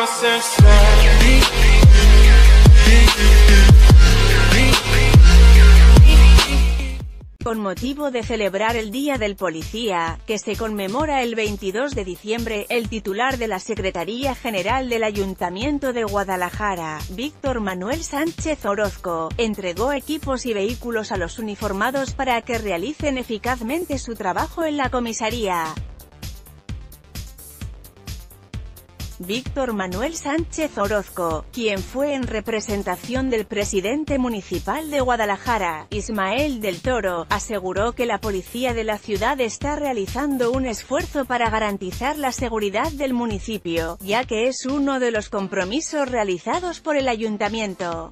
Con motivo de celebrar el Día del Policía, que se conmemora el 22 de diciembre, el titular de la Secretaría General del Ayuntamiento de Guadalajara, Víctor Manuel Sánchez Orozco, entregó equipos y vehículos a los uniformados para que realicen eficazmente su trabajo en la comisaría. Víctor Manuel Sánchez Orozco, quien fue en representación del presidente municipal de Guadalajara, Ismael del Toro, aseguró que la policía de la ciudad está realizando un esfuerzo para garantizar la seguridad del municipio, ya que es uno de los compromisos realizados por el ayuntamiento.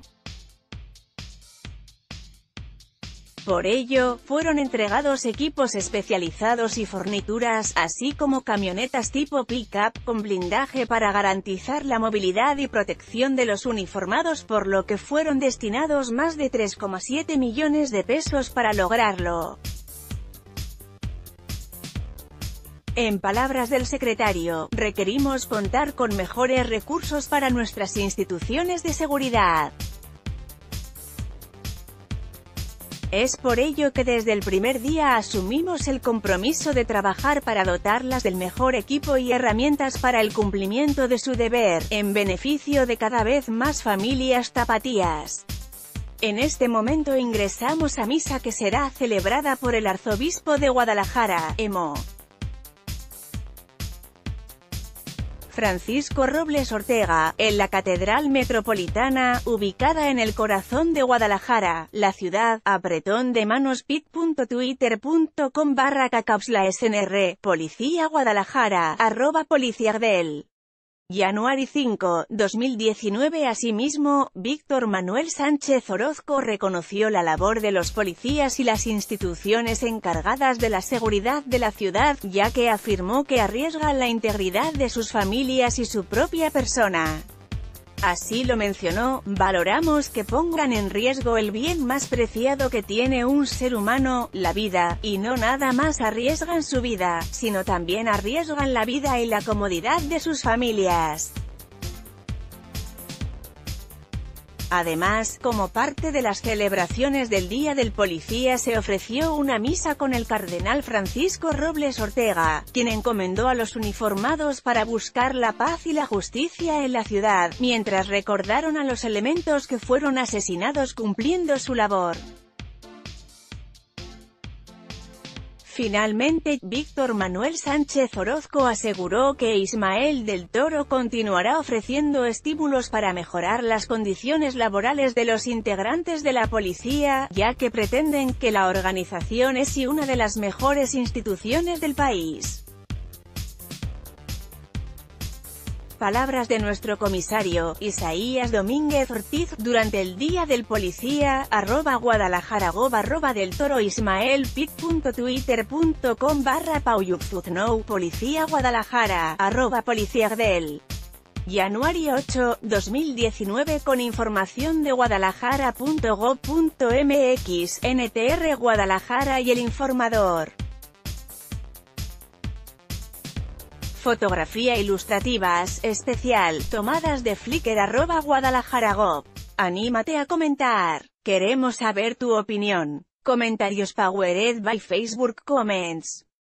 Por ello, fueron entregados equipos especializados y fornituras, así como camionetas tipo pick-up, con blindaje para garantizar la movilidad y protección de los uniformados, por lo que fueron destinados más de 3,7 millones de pesos para lograrlo. En palabras del secretario, requerimos contar con mejores recursos para nuestras instituciones de seguridad. Es por ello que desde el primer día asumimos el compromiso de trabajar para dotarlas del mejor equipo y herramientas para el cumplimiento de su deber, en beneficio de cada vez más familias tapatías. En este momento ingresamos a misa que será celebrada por el arzobispo de Guadalajara, Emo. Francisco Robles Ortega, en la Catedral Metropolitana, ubicada en el corazón de Guadalajara, la ciudad. Apretón de manos pit.twitter.com/cacapslasnr, Policía Guadalajara, @policiardel. Januari 5, 2019. Asimismo, Víctor Manuel Sánchez Orozco reconoció la labor de los policías y las instituciones encargadas de la seguridad de la ciudad, ya que afirmó que arriesgan la integridad de sus familias y su propia persona. Así lo mencionó: valoramos que pongan en riesgo el bien más preciado que tiene un ser humano, la vida, y no nada más arriesgan su vida, sino también arriesgan la vida y la comodidad de sus familias. Además, como parte de las celebraciones del Día del Policía se ofreció una misa con el cardenal Francisco Robles Ortega, quien encomendó a los uniformados para buscar la paz y la justicia en la ciudad, mientras recordaron a los elementos que fueron asesinados cumpliendo su labor. Finalmente, Víctor Manuel Sánchez Orozco aseguró que Ismael del Toro continuará ofreciendo estímulos para mejorar las condiciones laborales de los integrantes de la policía, ya que pretenden que la organización es una de las mejores instituciones del país. Palabras de nuestro comisario, Isaías Domínguez Ortiz, durante el Día del Policía, @Guadalajara @del Toro Ismael pit.twitter.com/pauyukzuznou Policía Guadalajara, @policiardel. Januari 8, 2019. Con información de guadalajara.gov.mx, NTR Guadalajara y El Informador. Fotografía ilustrativas, especial, tomadas de Flickr @guadalajara.gov. Anímate a comentar. Queremos saber tu opinión. Comentarios powered by Facebook Comments.